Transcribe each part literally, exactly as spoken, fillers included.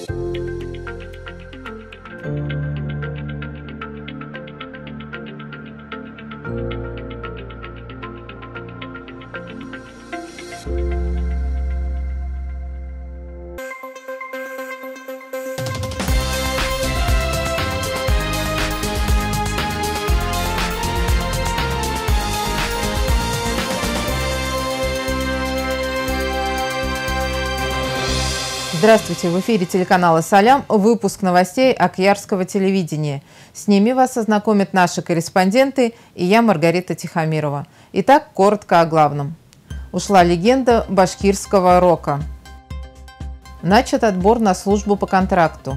Здравствуйте! В эфире телеканала «Салям» выпуск новостей Акьярского телевидения. С ними вас ознакомят наши корреспонденты и я, Маргарита Тихомирова. Итак, коротко о главном. Ушла легенда башкирского рока. Начат отбор на службу по контракту.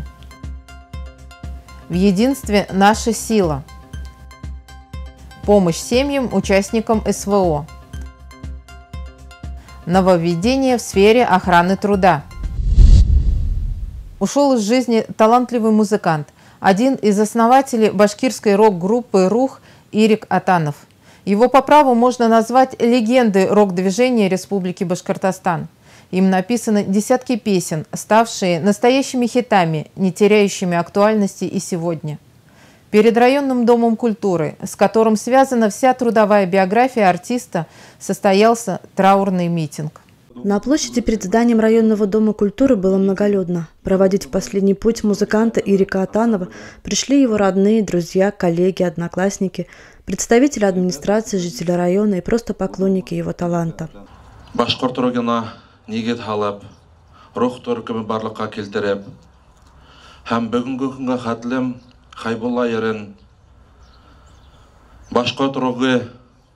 В единстве наша сила. Помощь семьям, участникам СВО. Нововведение в сфере охраны труда. Ушел из жизни талантливый музыкант, один из основателей башкирской рок-группы «Рух» Ирик Атанов. Его по праву можно назвать легендой рок-движения Республики Башкортостан. Им написаны десятки песен, ставшие настоящими хитами, не теряющими актуальности и сегодня. Перед районным домом культуры, с которым связана вся трудовая биография артиста, состоялся траурный митинг. На площади перед зданием районного дома культуры было многолюдно. Проводить в последний путь музыканта Ирика Атанова пришли его родные, друзья, коллеги, одноклассники, представители администрации, жители района и просто поклонники его таланта. Башкорт рогына нигет халап, рух төркемі барлыққа келтіріп, һәм бүгінгі күнге хәтлем Хайбулла ерен Башкорт рогы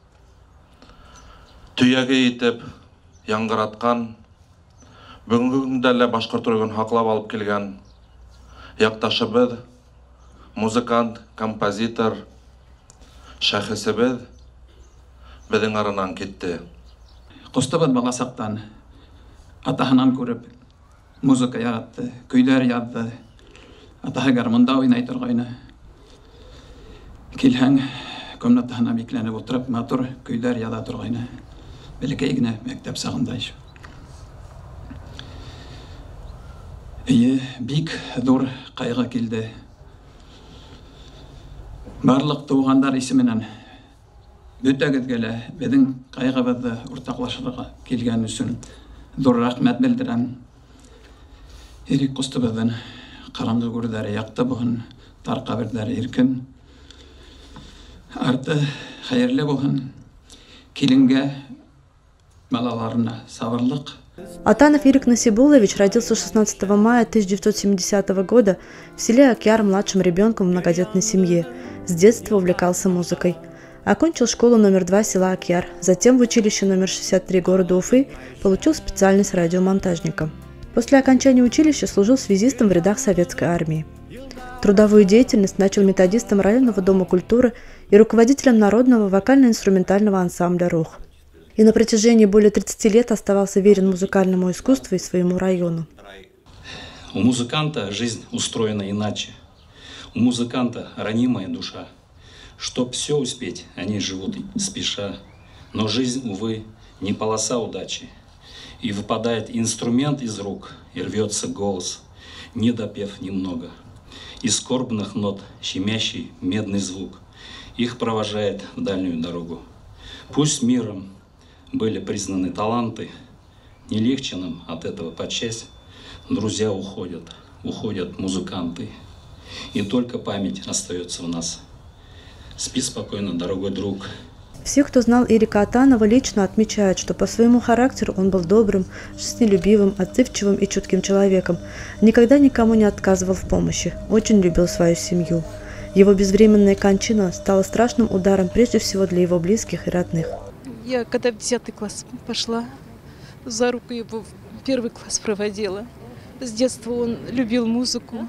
түйеге етіп, яңғыратқан, бүгінгі күндәлі башқұрт рогын хақлап алып келген яқташыбыз, музыкант, композитор, шәхесібіз біздің арынан кетті. Құстыбыз баласақтан атахынан көріп, музыка яратты, көйлер ядды, атахы гармонда ойнай тұрғайны. Келхәң комнатахына бекленіп отырып, матур көйлер яда тұрғайны. Белекейгіне мектеп сағындай. Ие, бик зор қайғы келді. Барлық туғандар исеменен бөтәгізгелі бедің қайғыбызды ортақлашырға келген үшін зор рахмет білдірен. Ирик Құстыбыздың қараңғы көрдері яқты бұғын, тарқа бірдері еркін. Арты қайырлы бұғын, келінге малаларына сабырлық. Атанов Ирик Насибулович родился шестнадцатого мая тысяча девятьсот семидесятого года в селе Акьяр младшим ребенком в многодетной семье. С детства увлекался музыкой. Окончил школу номер два села Акьяр, затем в училище номер шестьдесят три города Уфы получил специальность радиомонтажника. После окончания училища служил связистом в рядах советской армии. Трудовую деятельность начал методистом районного дома культуры и руководителем народного вокально-инструментального ансамбля «Рух». И на протяжении более тридцати лет оставался верен музыкальному искусству и своему району. У музыканта жизнь устроена иначе. У музыканта ранимая душа. Чтоб все успеть, они живут спеша. Но жизнь, увы, не полоса удачи. И выпадает инструмент из рук, и рвется голос, не допев немного. Из скорбных нот щемящий медный звук их провожает в дальнюю дорогу. Пусть миром были признаны таланты, не легче нам от этого подчасть. Друзья уходят, уходят музыканты, и только память остается в нас. Спи спокойно, дорогой друг. Все, кто знал Ирика Атанова, лично отмечают, что по своему характеру он был добрым, жизнелюбивым, отзывчивым и чутким человеком. Никогда никому не отказывал в помощи, очень любил свою семью. Его безвременная кончина стала страшным ударом прежде всего для его близких и родных. Я когда в десятый класс пошла, за руку его в первый класс проводила. С детства он любил музыку.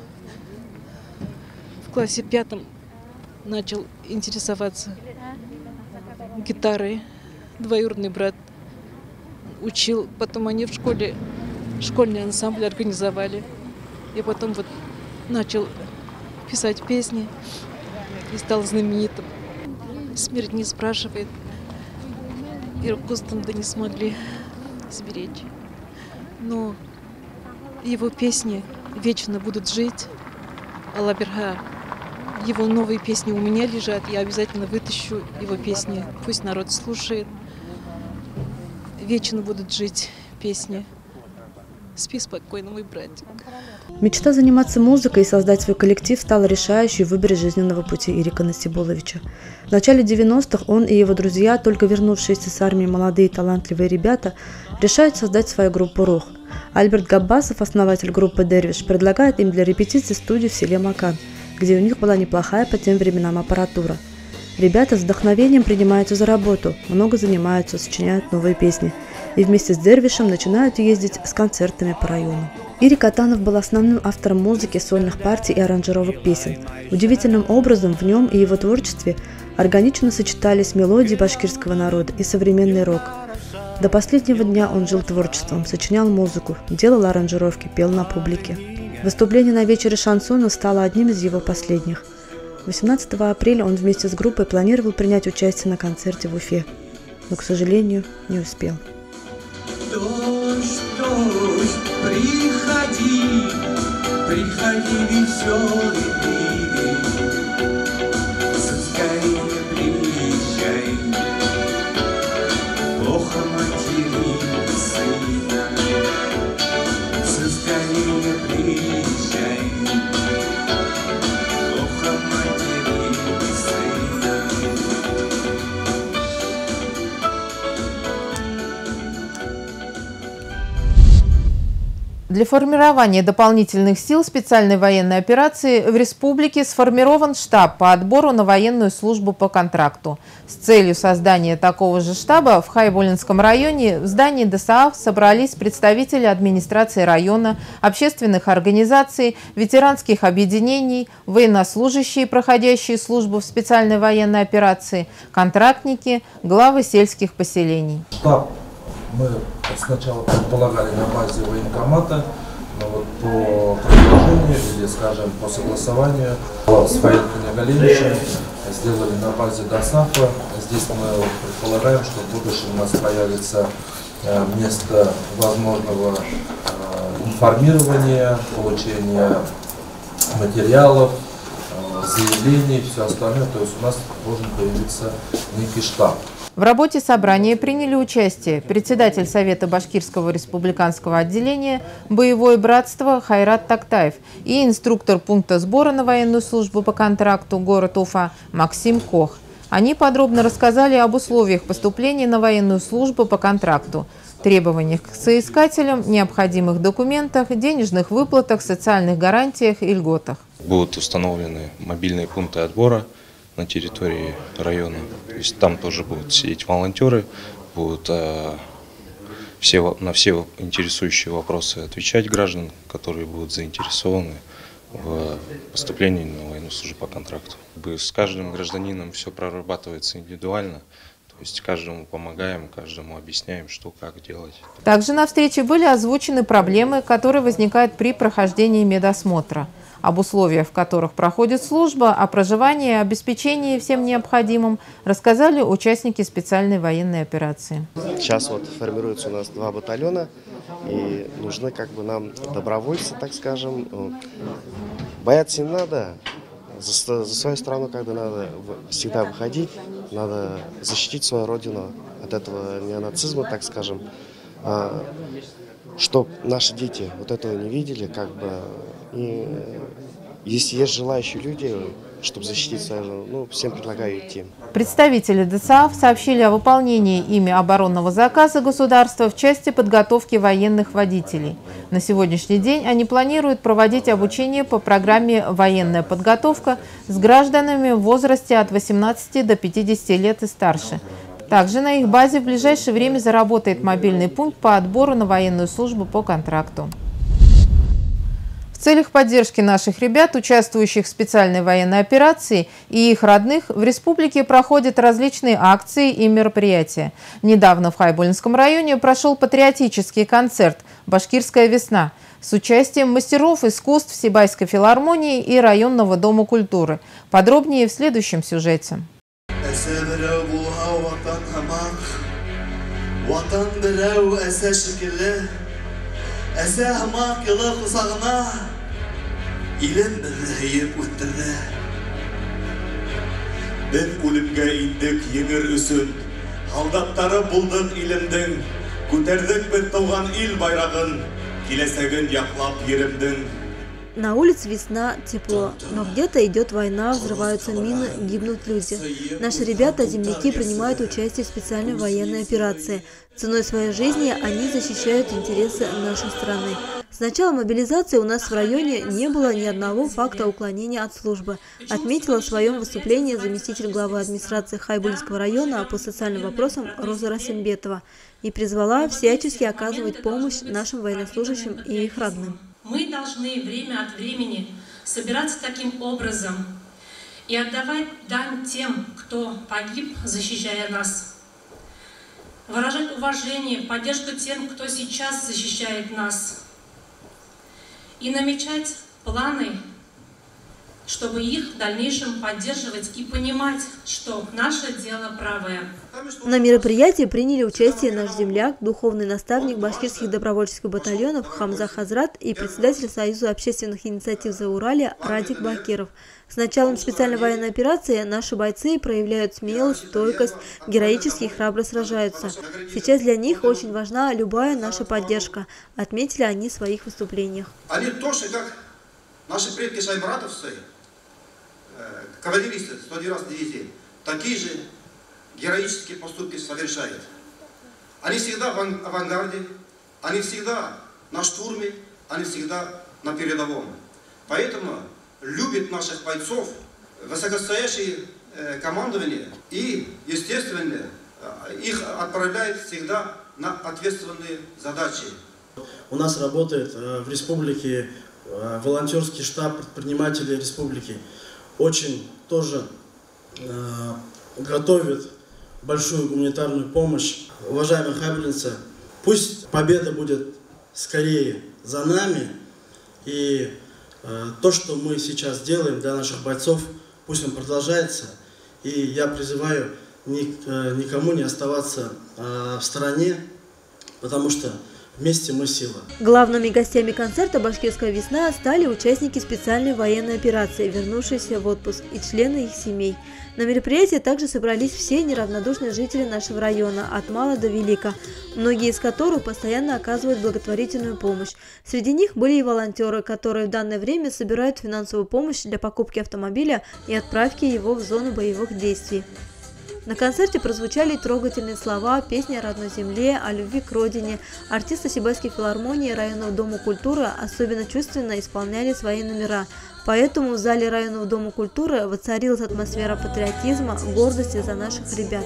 В классе пятом начал интересоваться гитарой. Двоюродный брат учил. Потом они в школе школьный ансамбль организовали. И потом вот начал писать песни и стал знаменитым. Смерть не спрашивает. Иркутском да не смогли сберечь. Но его песни, вечно будут жить. Алла Берха. Его новые песни у меня лежат. Я обязательно вытащу его песни. Пусть народ слушает. Вечно будут жить песни. Спи спокойно, мой братик. Мечта заниматься музыкой и создать свой коллектив стала решающей в выборе жизненного пути Ирика Насибуловича. В начале девяностых он и его друзья, только вернувшиеся с армии молодые талантливые ребята, решают создать свою группу «Рух». Альберт Габбасов, основатель группы «Дервиш», предлагает им для репетиции студию в селе Макан, где у них была неплохая по тем временам аппаратура. Ребята с вдохновением принимаются за работу, много занимаются, сочиняют новые песни. И вместе с Дервишем начинают ездить с концертами по району. Ирик Атанов был основным автором музыки, сольных партий и аранжировок песен. Удивительным образом в нем и его творчестве органично сочетались мелодии башкирского народа и современный рок. До последнего дня он жил творчеством, сочинял музыку, делал аранжировки, пел на публике. Выступление на вечере шансона стало одним из его последних. восемнадцатого апреля он вместе с группой планировал принять участие на концерте в Уфе, но, к сожалению, не успел. Дождь, дождь, приходи, приходи, веселый ливень, скорее приезжай, плохо матери сына, скорее приезжай, плохо матери сына. Для формирования дополнительных сил специальной военной операции в республике сформирован штаб по отбору на военную службу по контракту. С целью создания такого же штаба в Хайбулинском районе в здании ДСААФ собрались представители администрации района, общественных организаций, ветеранских объединений, военнослужащие, проходящие службу в специальной военной операции, контрактники, главы сельских поселений. Штаб мы сначала предполагали на базе военкомата, но вот по предложению или, скажем, по согласованию с Фаилом Галиничем сделали на базе ДОСААФа. Здесь мы предполагаем, что в будущем у нас появится место возможного информирования, получения материалов, заявлений, все остальное. То есть у нас должен появиться некий штаб. В работе собрания приняли участие председатель Совета Башкирского республиканского отделения «Боевое братство» Хайрат Тактаев и инструктор пункта сбора на военную службу по контракту город Уфа Максим Кох. Они подробно рассказали об условиях поступления на военную службу по контракту, требованиях к соискателям, необходимых документах, денежных выплатах, социальных гарантиях и льготах. Будут установлены мобильные пункты отбора на территории района. То есть там тоже будут сидеть волонтеры, будут э, все, на все интересующие вопросы отвечать граждан, которые будут заинтересованы в поступлении на военную службу по контракту. С каждым гражданином все прорабатывается индивидуально. То есть каждому помогаем, каждому объясняем, что, как делать. Также на встрече были озвучены проблемы, которые возникают при прохождении медосмотра. Об условиях, в которых проходит служба, о проживании и обеспечении всем необходимым рассказали участники специальной военной операции. Сейчас вот формируется у нас два батальона, и нужны как бы нам добровольцы, так скажем. Бояться не надо, за, за свою страну когда надо всегда выходить, надо защитить свою родину от этого неонацизма, так скажем, чтобы наши дети вот этого не видели, как бы. И если есть желающие люди, чтобы защитить свою, ну, всем предлагаю идти. Представители ДСААФ сообщили о выполнении ими оборонного заказа государства в части подготовки военных водителей. На сегодняшний день они планируют проводить обучение по программе «Военная подготовка» с гражданами в возрасте от восемнадцати до пятидесяти лет и старше. Также на их базе в ближайшее время заработает мобильный пункт по отбору на военную службу по контракту. В целях поддержки наших ребят, участвующих в специальной военной операции, и их родных, в республике проходят различные акции и мероприятия. Недавно в Хайбулинском районе прошел патриотический концерт «Башкирская весна» с участием мастеров искусств Сибайской филармонии и районного дома культуры. Подробнее в следующем сюжете. илем ырыйып үттірді. Біз үлімге индік еңір үсін, халдаттары бұлдық илімдің, көтердік біз туған ил байрағын, келесегін яқлап еримдің. На улице весна, тепло, но где-то идет война, взрываются мины, гибнут люди. Наши ребята, земляки, принимают участие в специальной военной операции. Ценой своей жизни они защищают интересы нашей страны. С начала мобилизации у нас в районе не было ни одного факта уклонения от службы, отметила в своем выступлении заместитель главы администрации Хайбулинского района по социальным вопросам Роза Расимбетова и призвала всячески оказывать помощь нашим военнослужащим и их родным. Мы должны время от времени собираться таким образом и отдавать дань тем, кто погиб, защищая нас. Выражать уважение, поддержку тем, кто сейчас защищает нас. И намечать планы, чтобы их в дальнейшем поддерживать и понимать, что наше дело правое. На мероприятии приняли участие наш земляк, духовный наставник башкирских добровольческих батальонов Хамза Хазрат и председатель Союза общественных инициатив Зауралья Радик Бакиров. С началом специальной военной операции наши бойцы проявляют смелость, стойкость, героически и храбро сражаются. Сейчас для них очень важна любая наша поддержка, отметили они в своих выступлениях. Они тоже, как наши предки шайбратовцы, кавалеристы сто девятнадцатой дивизии, такие же героические поступки совершают. Они всегда в авангарде, они всегда на штурме, они всегда на передовом. Поэтому любят наших бойцов высокостоящие командование и, естественно, их отправляют всегда на ответственные задачи. У нас работает в республике волонтерский штаб предпринимателей республики. Очень тоже готовит большую гуманитарную помощь. Уважаемые хайбулинцы, пусть победа будет скорее за нами. И э, то, что мы сейчас делаем для наших бойцов, пусть он продолжается. И я призываю ни, э, никому не оставаться э, в стороне, потому что вместе мы сила. Главными гостями концерта «Башкирская весна» стали участники специальной военной операции, вернувшиеся в отпуск, и члены их семей. На мероприятии также собрались все неравнодушные жители нашего района, от мала до велика, многие из которых постоянно оказывают благотворительную помощь. Среди них были и волонтеры, которые в данное время собирают финансовую помощь для покупки автомобиля и отправки его в зону боевых действий. На концерте прозвучали трогательные слова, песни о родной земле, о любви к родине. Артисты Сибайской филармонии районного дома культуры особенно чувственно исполняли свои номера. Поэтому в зале районного дома культуры воцарилась атмосфера патриотизма, гордости за наших ребят.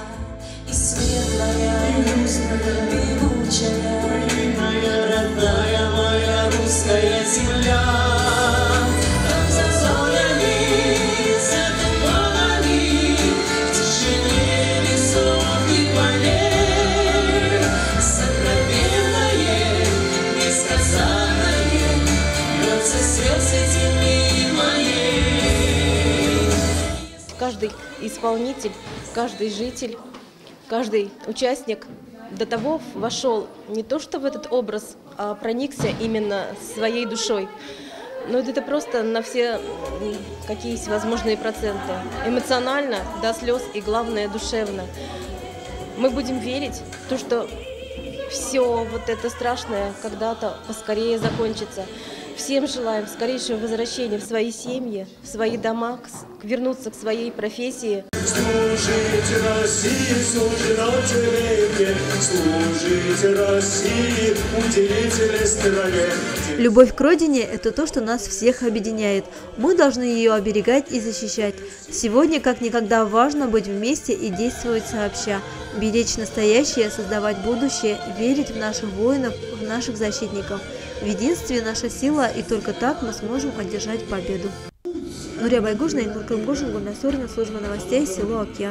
Каждый исполнитель, каждый житель, каждый участник до того вошел не то что в этот образ, а проникся именно своей душой. Но это просто на все какие есть возможные проценты. Эмоционально, до слез и, главное, душевно. Мы будем верить в то, что все вот это страшное когда-то поскорее закончится. Всем желаем скорейшего возвращения в свои семьи, в свои дома, вернуться к своей профессии. Служите России, служите Отечеству, служите России, удивительной стране. Любовь к родине – это то, что нас всех объединяет. Мы должны ее оберегать и защищать. Сегодня как никогда важно быть вместе и действовать сообща. Беречь настоящее, создавать будущее, верить в наших воинов, в наших защитников. В единстве наша сила, и только так мы сможем одержать победу. Нурия Байгужна, Игнур Кылымгушин, Гульнас Орина, служба новостей, село Акьяр.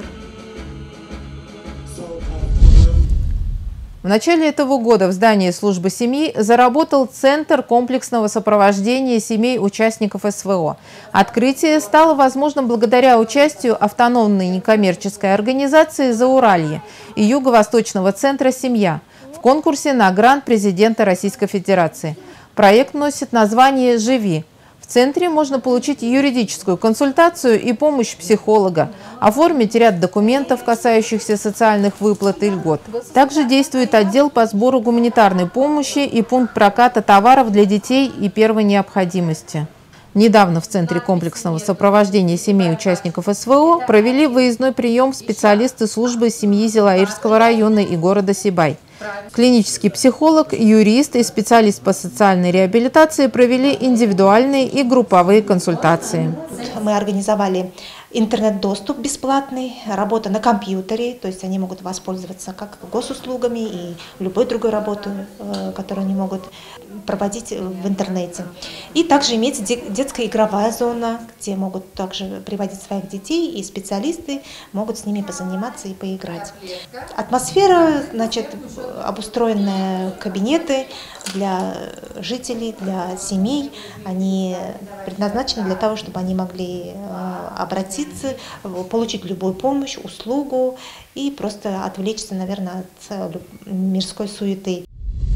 В начале этого года в здании службы семьи заработал Центр комплексного сопровождения семей участников СВО. Открытие стало возможным благодаря участию автономной некоммерческой организации «Зауралье» и Юго-Восточного центра «Семья» в конкурсе на грант президента Российской Федерации. Проект носит название «Живи». В центре можно получить юридическую консультацию и помощь психолога, оформить ряд документов, касающихся социальных выплат и льгот. Также действует отдел по сбору гуманитарной помощи и пункт проката товаров для детей и первой необходимости. Недавно в Центре комплексного сопровождения семей участников СВО провели выездной прием специалисты службы семьи Зилаирского района и города Сибай. Клинический психолог, юрист и специалист по социальной реабилитации провели индивидуальные и групповые консультации. Мы организовали интернет-доступ бесплатный, работа на компьютере, то есть они могут воспользоваться как госуслугами и любой другой работой, которую они могут проводить в интернете. И также имеется детская игровая зона, где могут также приводить своих детей, и специалисты могут с ними позаниматься и поиграть. Атмосфера, значит, обустроенные кабинеты для жителей, для семей, они предназначены для того, чтобы они могли обратиться, получить любую помощь, услугу и просто отвлечься, наверное, от мирской суеты.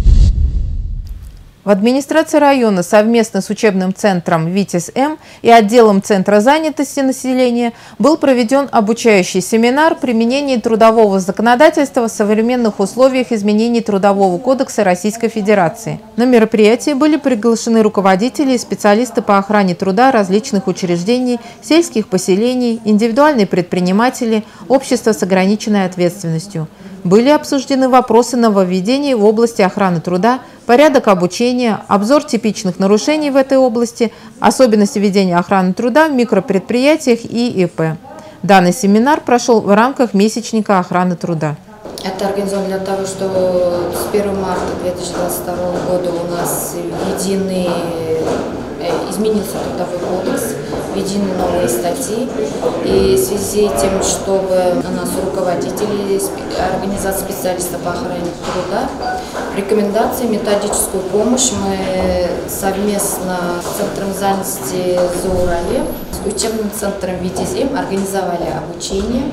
В администрации района совместно с учебным центром ВИТИС-М и отделом Центра занятости населения был проведен обучающий семинар «Применение трудового законодательства в современных условиях изменений Трудового кодекса Российской Федерации». На мероприятии были приглашены руководители и специалисты по охране труда различных учреждений, сельских поселений, индивидуальные предприниматели, общества с ограниченной ответственностью. Были обсуждены вопросы нововведений в области охраны труда, порядок обучения, обзор типичных нарушений в этой области, особенности ведения охраны труда в микропредприятиях и ИП. Данный семинар прошел в рамках месячника охраны труда. Это организовано для того, что с первого марта две тысячи двадцать второго года у нас введены, изменился Трудовой кодекс, введены новые статьи. И в связи с тем, чтобы у нас руководители организации специалистов по охране труда, рекомендации, методическую помощь мы совместно с Центром занятости Зауралье, с учебным центром ВИТИС-М организовали обучение.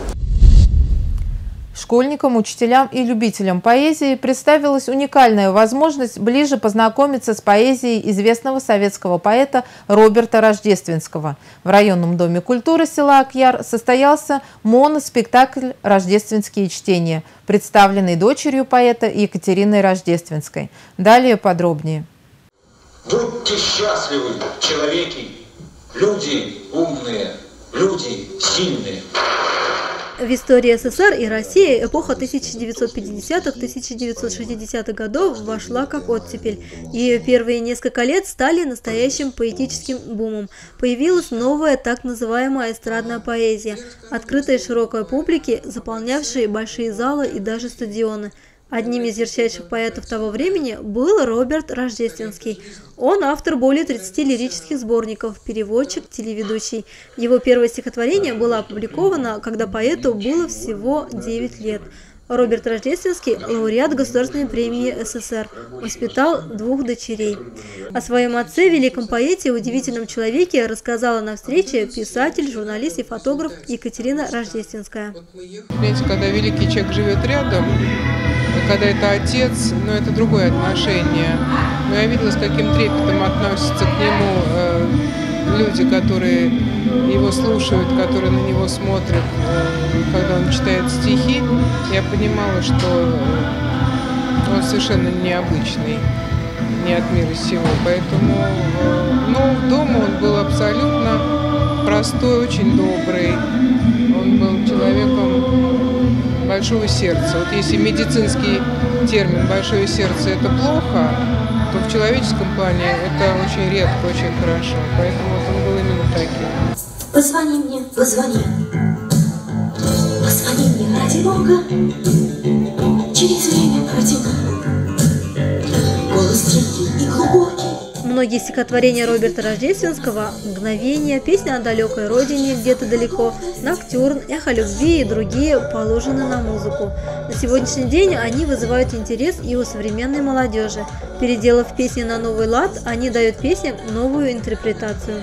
Школьникам, учителям и любителям поэзии представилась уникальная возможность ближе познакомиться с поэзией известного советского поэта Роберта Рождественского. В районном доме культуры села Акьяр состоялся моноспектакль «Рождественские чтения», представленный дочерью поэта Екатериной Рождественской. Далее подробнее. Будьте счастливы, человеки, люди умные, люди сильные. В истории СССР и России эпоха тысяча девятьсот пятидесятых — тысяча девятьсот шестидесятых годов вошла как оттепель. Ее первые несколько лет стали настоящим поэтическим бумом. Появилась новая так называемая эстрадная поэзия, открытая широкой публике, заполнявшая большие залы и даже стадионы. Одним из ярчайших поэтов того времени был Роберт Рождественский. Он автор более тридцати лирических сборников, переводчик, телеведущий. Его первое стихотворение было опубликовано, когда поэту было всего девять лет. Роберт Рождественский – лауреат Государственной премии СССР, воспитал двух дочерей. О своем отце, великом поэте и удивительном человеке рассказала на встрече писатель, журналист и фотограф Екатерина Рождественская. Знаете, когда великий человек живет рядом, когда это отец, но это другое отношение. Но я видела, с каким трепетом относятся к нему э, люди, которые его слушают, которые на него смотрят, э, когда он читает стихи. Я понимала, что он совершенно необычный, не от мира сего. Поэтому, э, ну, дома он был абсолютно простой, очень добрый. Он был человеком большого сердца. Вот если медицинский термин «большое сердце» — это плохо, то в человеческом плане это очень редко, очень хорошо. Поэтому вот он был именно таким. Позвони мне, позвони, позвони мне ради Бога, через время протяну, голос тихий и глубокий. Многие стихотворения Роберта Рождественского «Мгновение», «Песня о далекой родине где-то далеко», «Ноктюрн», «Эхо любви» и другие положены на музыку. На сегодняшний день они вызывают интерес и у современной молодежи. Переделав песни на новый лад, они дают песням новую интерпретацию.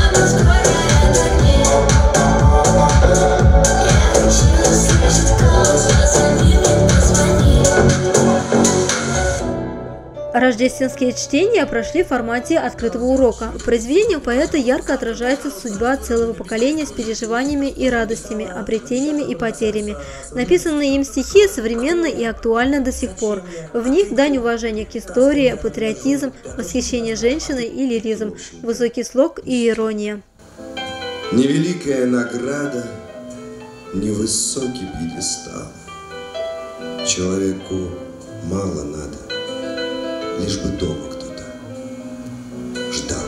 Let's go. Рождественские чтения прошли в формате открытого урока. В произведениях поэта ярко отражается судьба целого поколения с переживаниями и радостями, обретениями и потерями. Написанные им стихи современны и актуальны до сих пор. В них дань уважения к истории, патриотизм, восхищение женщиной и лиризм, высокий слог и ирония. Невеликая награда, невысокий пьедестал. Человеку мало надо, лишь бы дома кто-то ждал.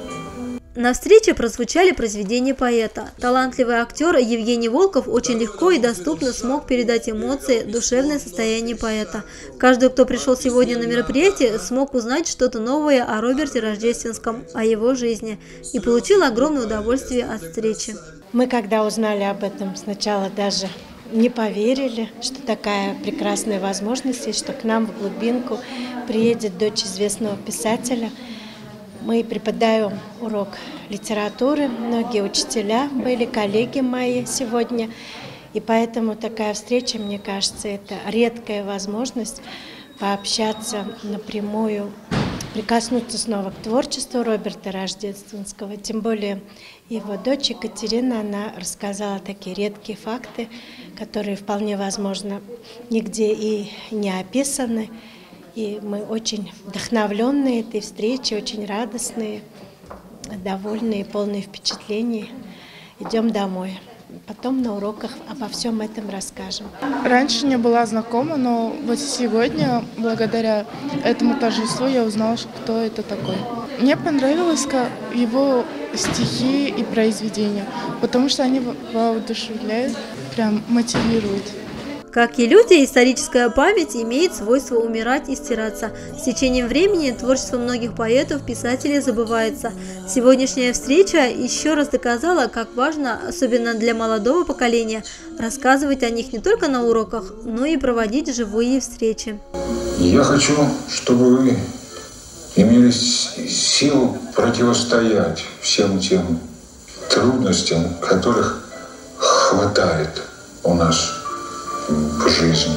На встрече прозвучали произведения поэта. Талантливый актер Евгений Волков очень легко и доступно смог передать эмоции, душевное состояние поэта. Каждый, кто пришел сегодня на мероприятие, смог узнать что-то новое о Роберте Рождественском, о его жизни и получил огромное удовольствие от встречи. Мы, когда узнали об этом, сначала даже не поверили, что такая прекрасная возможность есть, что к нам в глубинку приедет дочь известного писателя. Мы преподаем урок литературы, многие учителя были, коллеги мои сегодня. И поэтому такая встреча, мне кажется, это редкая возможность пообщаться напрямую, прикоснуться снова к творчеству Роберта Рождественского. Тем более его дочь Екатерина, она рассказала такие редкие факты, которые вполне возможно нигде и не описаны. И мы очень вдохновленные этой встречей, очень радостные, довольные, полные впечатлений. Идем домой. Потом на уроках обо всем этом расскажем. Раньше не была знакома, но вот сегодня, благодаря этому торжеству, я узнала, кто это такой. Мне понравилось его стихи и произведения, потому что они воодушевляют, прям мотивируют. Как и люди, историческая память имеет свойство умирать и стираться. С течением времени творчество многих поэтов, писателей забывается. Сегодняшняя встреча еще раз доказала, как важно, особенно для молодого поколения, рассказывать о них не только на уроках, но и проводить живые встречи. Я хочу, чтобы вы имели силу противостоять всем тем трудностям, которых хватает у нас в жизни.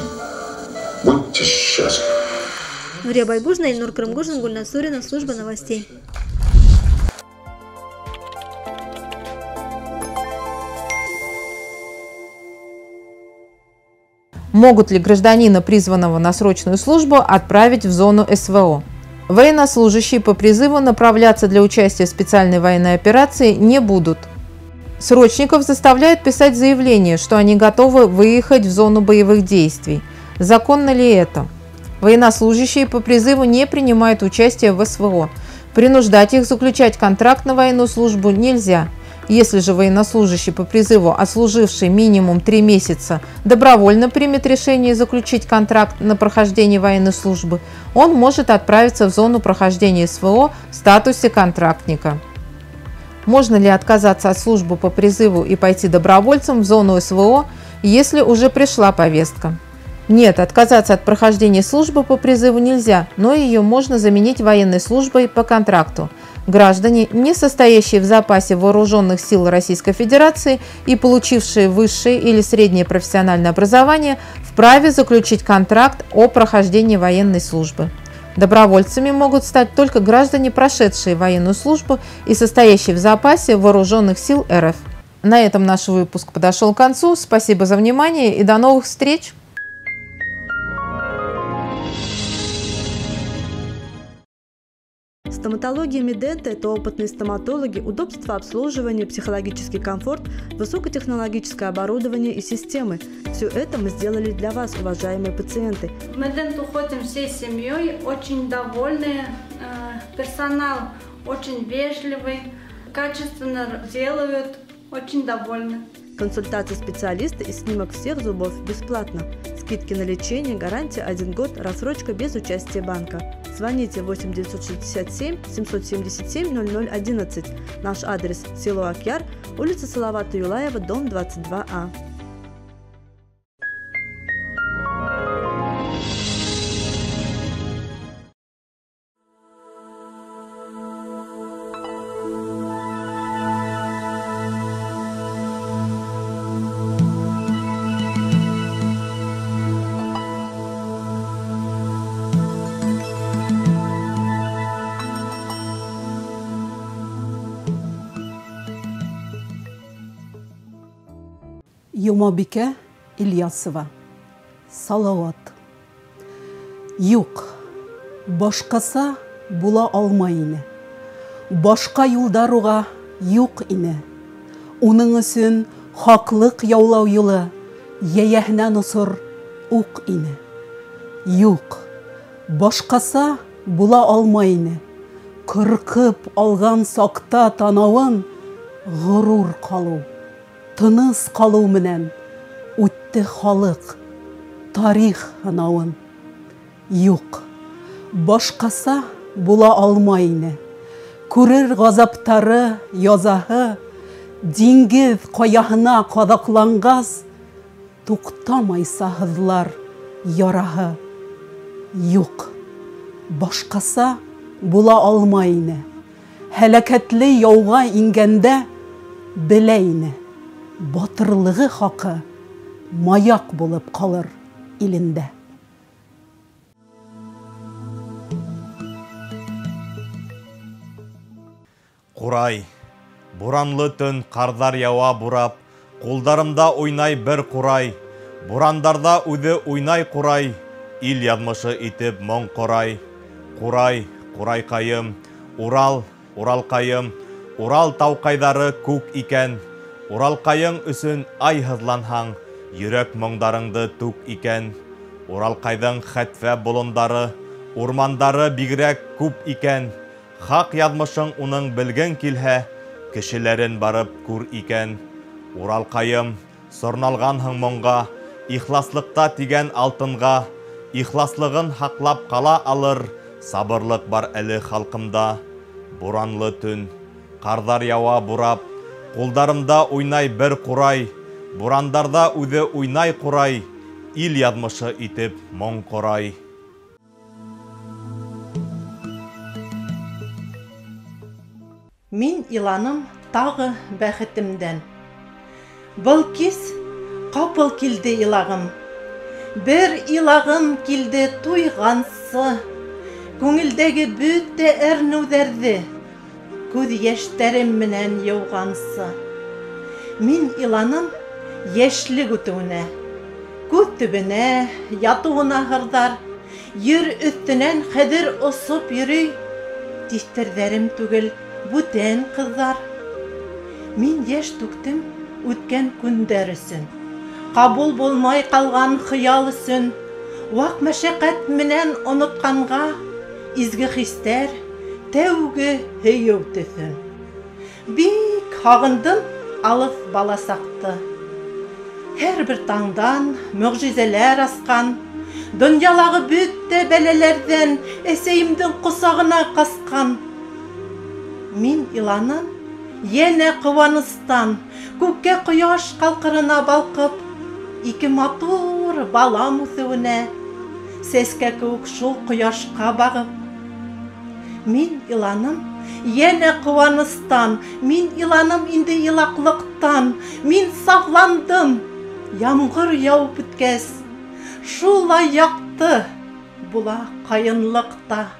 Будьте счастливы. Нурия Байгужина, Ильнур Крымгужин, Гульнас Сурина, служба новостей. Могут ли гражданина, призванного на срочную службу, отправить в зону эс вэ о? Военнослужащие по призыву направляться для участия в специальной военной операции не будут. Срочников заставляют писать заявление, что они готовы выехать в зону боевых действий. Законно ли это? Военнослужащие по призыву не принимают участие в эс вэ о. Принуждать их заключать контракт на военную службу нельзя. Если же военнослужащий по призыву, отслуживший минимум три месяца, добровольно примет решение заключить контракт на прохождение военной службы, он может отправиться в зону прохождения эс вэ о в статусе контрактника. Можно ли отказаться от службы по призыву и пойти добровольцем в зону эс вэ о, если уже пришла повестка? Нет, отказаться от прохождения службы по призыву нельзя, но ее можно заменить военной службой по контракту. Граждане, не состоящие в запасе вооруженных сил Российской Федерации и получившие высшее или среднее профессиональное образование, вправе заключить контракт о прохождении военной службы. Добровольцами могут стать только граждане, прошедшие военную службу и состоящие в запасе вооруженных сил эр эф. На этом наш выпуск подошел к концу. Спасибо за внимание и до новых встреч! Стоматология Медента – это опытные стоматологи, удобство обслуживания, психологический комфорт, высокотехнологическое оборудование и системы. Все это мы сделали для вас, уважаемые пациенты. В Медент уходим всей семьей, очень довольные, персонал очень вежливый, качественно делают, очень довольны. Консультация специалиста и снимок всех зубов бесплатно. Скидки на лечение, гарантия один год, рассрочка без участия банка. Звоните восемь девятьсот шестьдесят семь семьсот семьдесят семь ноль ноль одиннадцать. Наш адрес – село Акьяр, улица Салавата Юлаева, дом двадцать два А. Юмабикә Ильясова. Салават. Юк, башкаса була алмай ине. Башка юлдар уга юк ине. Уның өсөн хаклык яулау юлы яяһенә носыр ук ине. Юк, башкаса була алмай ине. Кыркып алган сакта танавын горур калу, тыныс калу менән үтте халык, тарих һынавын. Юк, башкаса була алмай ине. Күрер газаптары, язаһы, диңгеҙ ҡаяһына ҡаҙаҡланғас, туҡтамайса һыҙлар яраһы. Юк, башҡаса була алмай ине. Һәләкәтле яуға ингәндә белә ине. Батырлығы хаҡы маяҡ булып ҡалыр илендә. Ҡурай, буранлы төн ҡарҙар яуа бурап, ҡулдарымда уйнай бер ҡурай, бурандарҙа үҙе уйнай ҡурай, ил яҙмышы итеп моң ҡорай. Ҡурай, ҡурайҡайым, Урал, Уралҡайым, Урал тауҡайҙары күк икән, Уралҡайың өсөн ай һыҙланһаң, йөрәк моңдарыңды түк икән. Уралҡайҙың хәтфә болондары, урмандары бигерәк күп икән. Хаҡ яҙмышың уның белгең килһә, кешеләрен барып күр икән. Уралҡайым, сорналғанһың моңға, ихласлыҡта тигән алтынға, ихласлығын һаҡлап ҡала алыр, сабырлыҡ бар әле халҡымда. Буранлы төн, ҡарҙар яуа бурап, ҡулдарымда уйнай бер ҡурай, бурандарҙа үҙе уйнай ҡурай, ил яҙмышы итеп моң ҡорай. Мин иланым тағы бәхетемдән. Был кис ҡапыл килде илағым. Бер илағым килде туйғансы, күңелдәге бөтә әрнеүҙәрҙе күҙ йәштәрем менән йыуғансы. Мин иланым йәшлек үтеүенә, күҙ төбөнә, ятыуына һырҙар, ер өҫтөнән хәҙер осоп йөрөй, тиҫтерҙәрем түгел, бүтән ҡыҙҙар. Мин йәш түктем үткән көндәр өсөн, ҡабул булмай ҡалған хыял өсөн, ваҡ мәшәҡәт менән онотҡанға изге хистәр, тәүге һөйөү төҫөн. Бик һағындым алыҫ баласаҡты. Һәр бер таңдан мөғжизәләр асҡан, донъялағы бөтә бәләләрҙән әсәйемдең ҡосағына ҡасҡан. Мин иланым, йәнә ҡыуаныстан, күккә ҡояш ҡалҡырына балҡып, ике матур балам үҫеүенә, сәскә кеүек шул ҡояшҡа бағып. Мин иланым, йәнә ҡыуаныстан, мин иланым инде илаҡлыҡтан, мин сафландым, ямғыр яуып үткәс, шулай яҡты була ҡайынлыҡта.